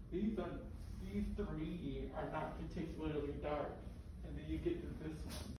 these three are not particularly dark. And then you get to this one.